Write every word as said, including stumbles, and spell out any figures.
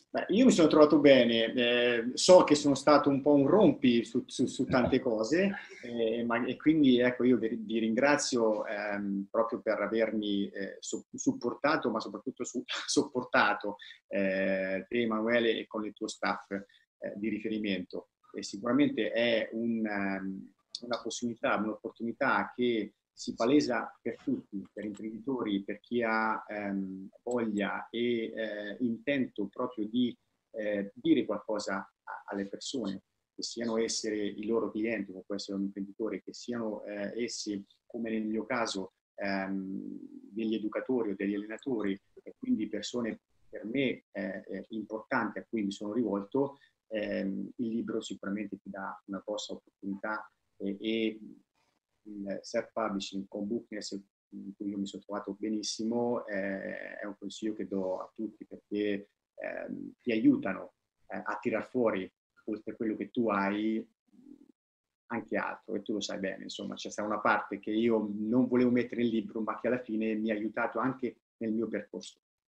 Beh, io mi sono trovato bene, eh, so che sono stato un po' un rompi su, su- su tante cose, eh, ma- e quindi ecco, io vi, vi ringrazio ehm, proprio per avermi eh, so- supportato, ma soprattutto su- sopportato eh, te, Emanuele, e con il tuo staff eh, di riferimento. E sicuramente è un, ehm, una possibilità, un'opportunità che si palesa per tutti, per imprenditori, per chi ha ehm, voglia e eh, intento proprio di eh, dire qualcosa a, alle persone, che siano esse i loro clienti, come può essere un imprenditore, che siano eh, essi, come nel mio caso, ehm, degli educatori o degli allenatori, e quindi persone per me eh, eh, importanti a cui mi sono rivolto. Ehm, il libro sicuramente ti dà una grossa opportunità e, e il self-publishing con Bookness, in cui io mi sono trovato benissimo, eh, è un consiglio che do a tutti, perché ehm, ti aiutano eh, a tirar fuori, oltre a quello che tu hai, anche altro, e tu lo sai bene. Insomma, c'è stata una parte che io non volevo mettere nel libro, ma che alla fine mi ha aiutato anche nel mio percorso.